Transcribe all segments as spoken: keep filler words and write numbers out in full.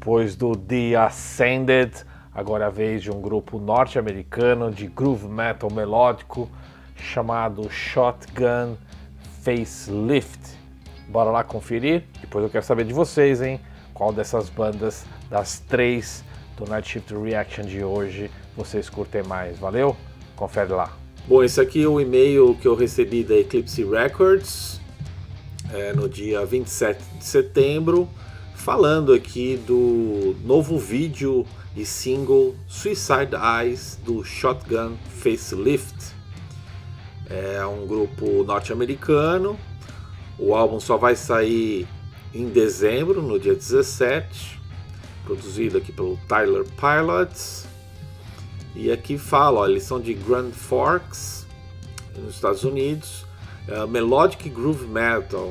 Depois do The Ascended, agora é a vez de um grupo norte-americano de groove metal melódico chamado Shotgun Facelift. Bora lá conferir? Depois eu quero saber de vocês, hein? Qual dessas bandas, das três do Night Shift Reaction de hoje, vocês curtem mais? Valeu? Confere lá. Bom, esse aqui é o e-mail que eu recebi da Eclipse Records é, no dia vinte e sete de setembro, falando aqui do novo vídeo e single Suicide Eyes do Shotgun Facelift. É um grupo norte-americano. O álbum só vai sair em dezembro, no dia dezessete, produzido aqui pelo Tyler Pilots. E aqui fala, ó, eles são de Grand Forks, nos Estados Unidos, é, Melodic Groove Metal.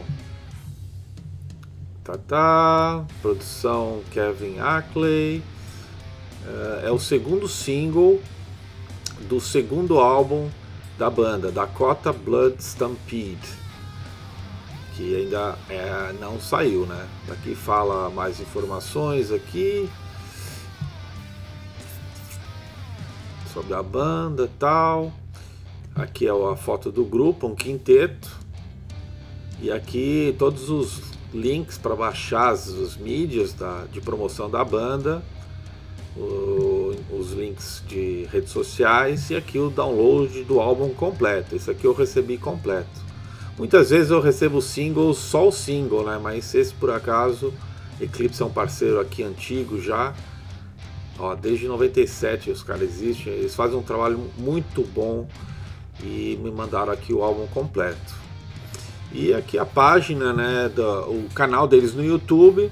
Tá, tá. Produção Kevin Ackley. É, é o segundo single do segundo álbum da banda, Dakota Blood Stampede, que ainda é, não saiu, né? Aqui fala mais informações aqui sobre a banda e tal. Aqui é a foto do grupo, um quinteto. E aqui todos os links para baixar as, as mídias da, de promoção da banda, o, os links de redes sociais e aqui o download do álbum completo. Esse aqui eu recebi completo. Muitas vezes eu recebo singles, só o single, né? Mas esse por acaso, Eclipse é um parceiro aqui antigo já, ó, desde noventa e sete os caras existem, eles fazem um trabalho muito bom e me mandaram aqui o álbum completo. E aqui a página, né, do, o canal deles no YouTube,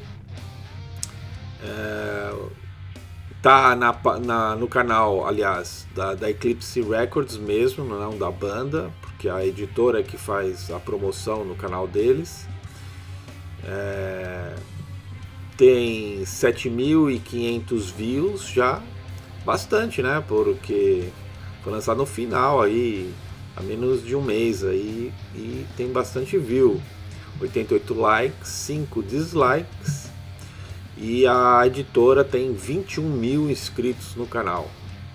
é, tá na, na, no canal, aliás, da, da Eclipse Records mesmo, não da banda, que é a editora que faz a promoção no canal deles. É, tem sete mil e quinhentos views já, bastante, né? Porque foi lançado no final aí, há menos de um mês aí, e tem bastante view. oitenta e oito likes, cinco dislikes, e a editora tem vinte e um mil inscritos no canal.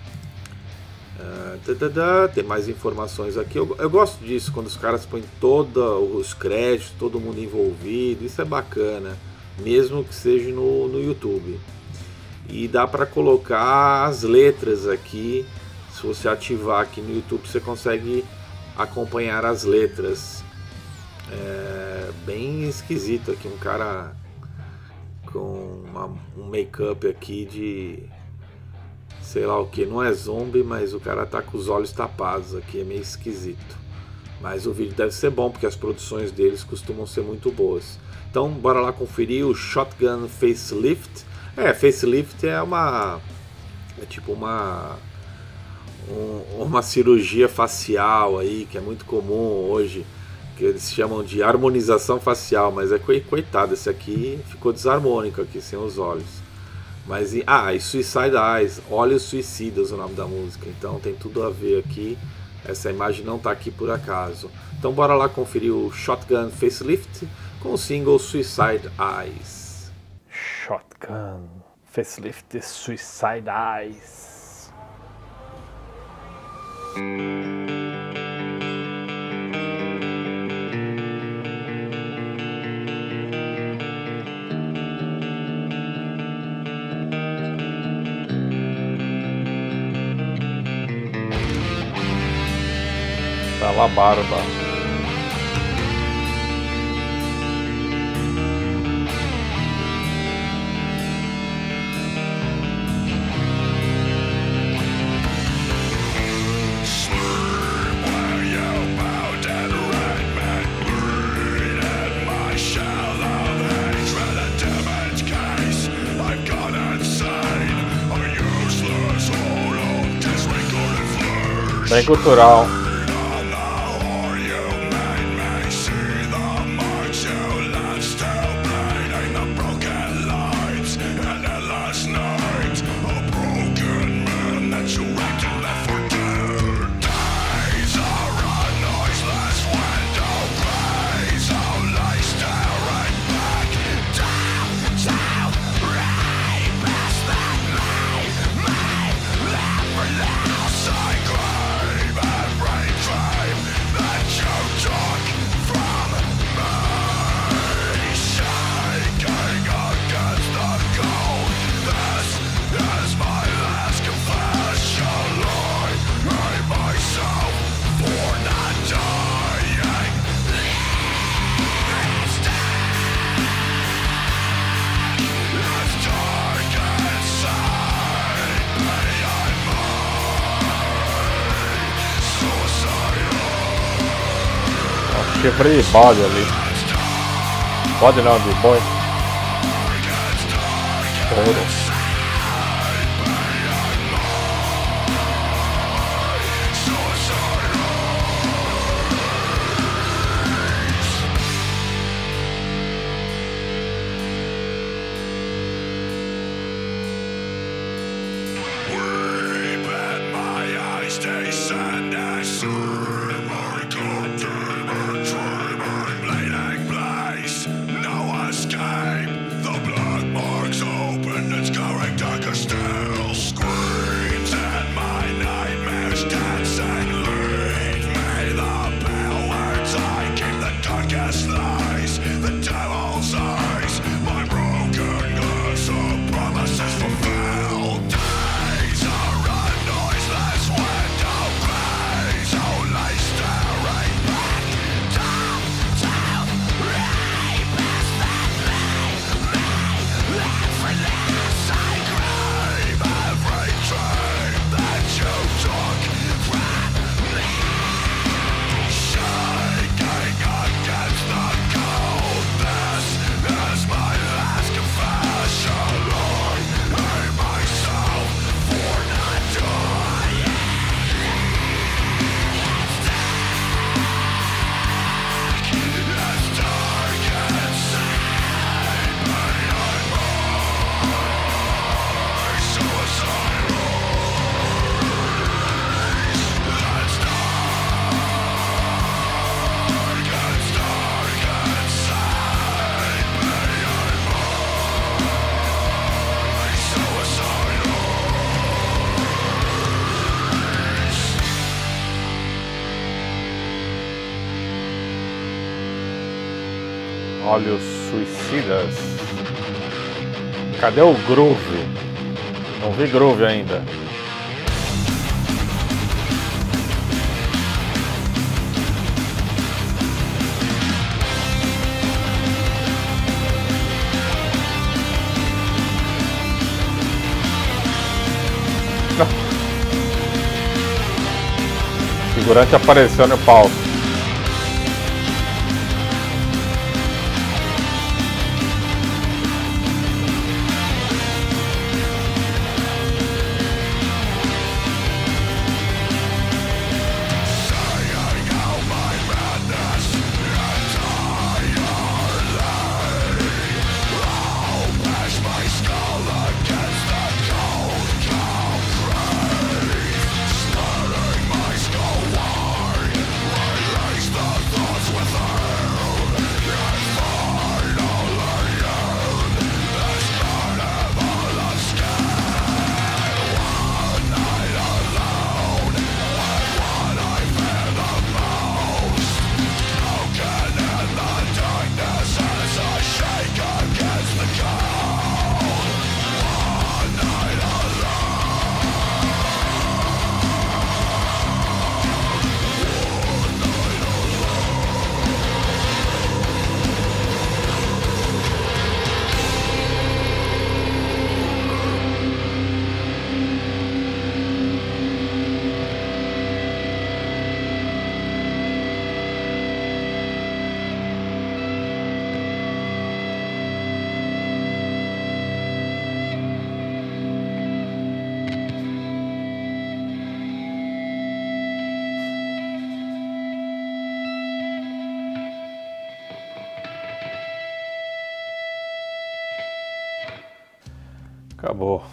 Uh, tadadá, tem mais informações aqui. Eu, eu gosto disso, quando os caras põem todos os créditos, todo mundo envolvido. Isso é bacana, mesmo que seja no, no YouTube. E dá para colocar as letras aqui. Se você ativar aqui no YouTube, você consegue acompanhar as letras. É bem esquisito aqui, um cara com uma, um make-up aqui de sei lá o que, não é zombie, mas o cara tá com os olhos tapados aqui, é meio esquisito. Mas o vídeo deve ser bom, porque as produções deles costumam ser muito boas. Então bora lá conferir o Shotgun Facelift. É, Facelift é uma... é tipo uma... Um, uma cirurgia facial aí, que é muito comum hoje, que eles chamam de harmonização facial, mas é coitado, esse aqui ficou desarmônico aqui, sem os olhos. Mas, ah, e Suicide Eyes, Olhos Suicidas, o nome da música. Então tem tudo a ver aqui. Essa imagem não está aqui por acaso. Então bora lá conferir o Shotgun Facelift com o single Suicide Eyes. Shotgun Facelift Suicide Eyes. Tá lá, barba. Bem cultural. chifre de bode ali. Bode não, de boi. Touro. Olhos Suicidas. Cadê o Groove? Não vi Groove ainda. O figurante apareceu no palco. Acabou.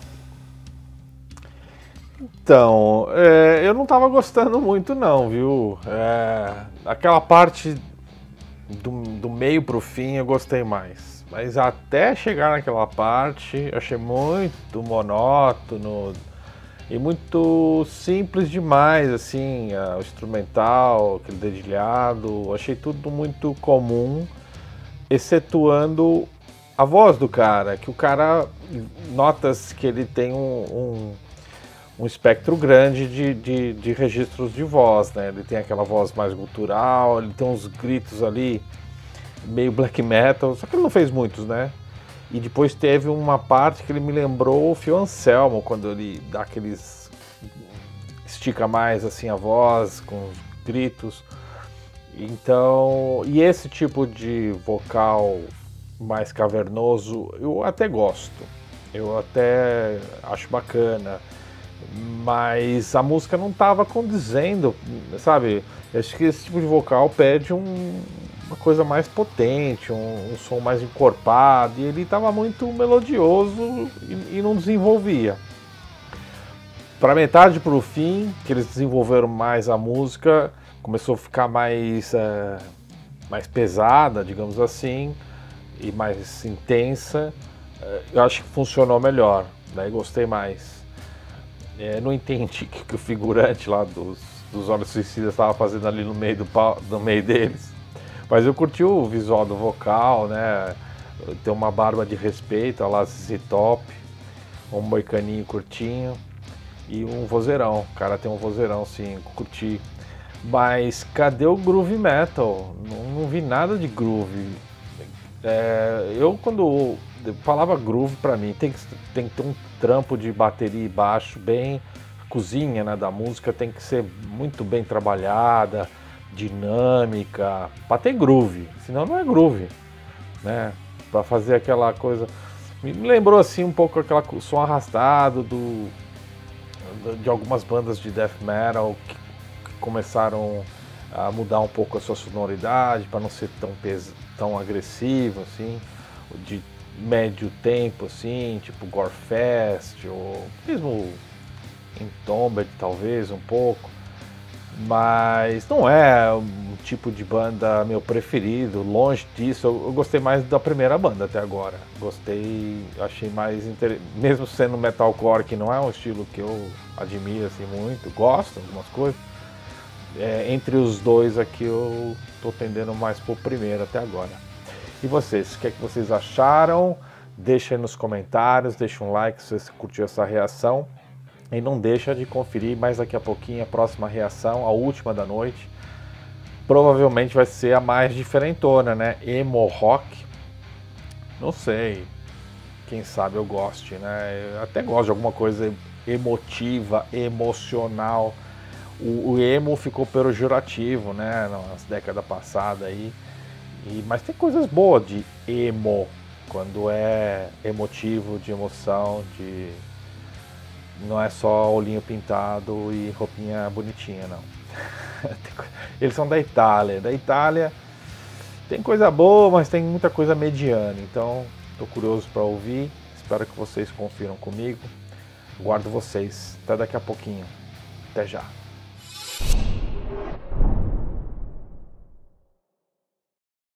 Então, é, eu não tava gostando muito não, viu? É, aquela parte do, do meio pro fim eu gostei mais. Mas até chegar naquela parte, eu achei muito monótono e muito simples demais, assim, o instrumental, aquele dedilhado, achei tudo muito comum, excetuando a voz do cara, que o cara, notas que ele tem um, um, um espectro grande de, de, de registros de voz, né? Ele tem aquela voz mais gutural, ele tem uns gritos ali, meio black metal, só que ele não fez muitos, né? E depois teve uma parte que ele me lembrou o Phil Anselmo, quando ele dá aqueles... estica mais assim a voz, com os gritos. Então, e esse tipo de vocal mais cavernoso eu até gosto, eu até acho bacana, mas a música não estava condizendo, sabe? Eu acho que esse tipo de vocal pede um, uma coisa mais potente, um, um som mais encorpado, e ele estava muito melodioso e, e não desenvolvia. Para metade para o fim, que eles desenvolveram mais a música, começou a ficar mais, é, mais pesada, digamos assim, e mais intensa. Eu acho que funcionou melhor, daí gostei mais. É, não entendi o que, que o figurante lá dos, dos Olhos Suicidas estava fazendo ali no meio, do, no meio deles, mas eu curti o visual do vocal, né? Tem uma barba de respeito, a lá Z Z Top, um moicaninho curtinho e um vozeirão. O cara tem um vozeirão, sim, curti. Mas cadê o groove metal? Não, não vi nada de groove. É, eu quando falava groove, pra mim tem que, tem que ter um trampo de bateria e baixo bem, cozinha, né, da música tem que ser muito bem trabalhada, dinâmica, pra ter groove, senão não é groove, né? Pra fazer aquela coisa, me lembrou assim um pouco aquela som arrastado do de algumas bandas de death metal que, que começaram a mudar um pouco a sua sonoridade para não ser tão pes tão agressivo assim, de médio tempo assim, tipo Gorefest ou mesmo Entombed talvez um pouco, mas não é um tipo de banda meu preferido, longe disso. Eu, eu gostei mais da primeira banda até agora, gostei, achei mais interessante, mesmo sendo metalcore, que não é um estilo que eu admiro assim muito, gosto de algumas coisas. É, entre os dois aqui eu tô tendendo mais pro primeiro até agora. E vocês, o que é que vocês acharam? Deixa aí nos comentários, deixa um like se você curtiu essa reação. E não deixa de conferir mais daqui a pouquinho a próxima reação, a última da noite. Provavelmente vai ser a mais diferentona, né? Emo rock. Não sei, quem sabe eu goste, né? Eu até gosto de alguma coisa emotiva, emocional. O, o emo ficou pejorativo, né, nas décadas passadas aí, e, mas tem coisas boas de emo, quando é emotivo, de emoção, de não é só olhinho pintado e roupinha bonitinha, não. Eles são da Itália, da Itália tem coisa boa, mas tem muita coisa mediana, então estou curioso para ouvir, espero que vocês confiram comigo, guardo vocês, até daqui a pouquinho, até já.